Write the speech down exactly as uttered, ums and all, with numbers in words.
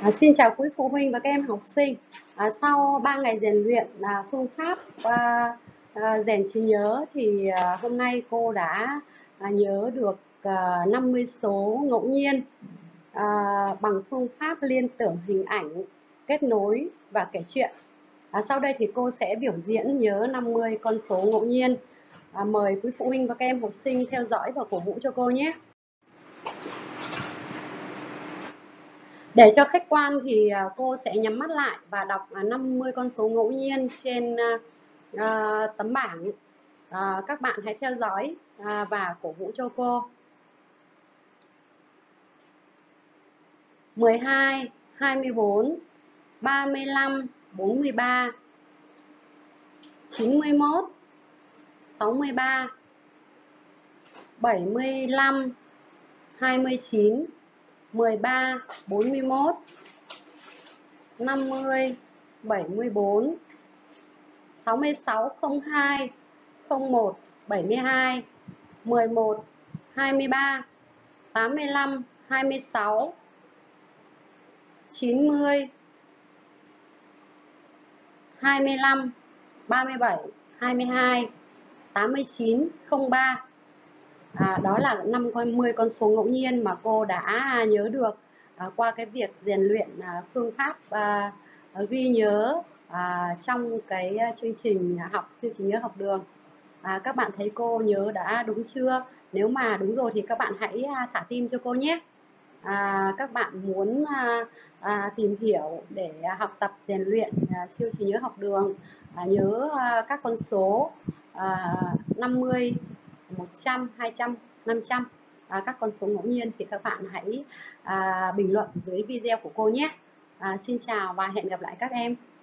À, xin chào quý phụ huynh và các em học sinh. À, sau ba ngày rèn luyện là phương pháp à, à, rèn trí nhớ thì à, hôm nay cô đã à, nhớ được à, năm mươi số ngẫu nhiên à, bằng phương pháp liên tưởng hình ảnh, kết nối và kể chuyện. À, sau đây thì cô sẽ biểu diễn nhớ năm mươi con số ngẫu nhiên. À, mời quý phụ huynh và các em học sinh theo dõi và cổ vũ cho cô nhé. Để cho khách quan thì cô sẽ nhắm mắt lại và đọc năm mươi con số ngẫu nhiên trên uh, tấm bảng. Uh, các bạn hãy theo dõi uh, và cổ vũ cho cô. mười hai, hai mươi bốn, ba mươi lăm, bốn mươi ba, chín mươi mốt, sáu mươi ba, bảy mươi lăm, hai mươi chín, mười ba, bốn mươi mốt, năm mươi, bảy mươi bốn, sáu mươi sáu, không hai, không một, bảy mươi hai, mười một, hai mươi ba, tám mươi lăm, hai mươi sáu, chín mươi, hai mươi lăm, ba mươi bảy, hai mươi hai, tám mươi chín, không ba. À, đó là năm mươi con số ngẫu nhiên mà cô đã nhớ được à, qua cái việc rèn luyện à, phương pháp à, ghi nhớ à, trong cái chương trình học siêu trí nhớ học đường. À, các bạn thấy cô nhớ đã đúng chưa? Nếu mà đúng rồi thì các bạn hãy thả tim cho cô nhé. À, các bạn muốn à, à, tìm hiểu để học tập rèn luyện à, siêu trí nhớ học đường, à, nhớ à, các con số à, năm mươi, một trăm, hai trăm, năm trăm, à, các con số ngẫu nhiên thì các bạn hãy à, bình luận dưới video của cô nhé. À, xin chào và hẹn gặp lại các em.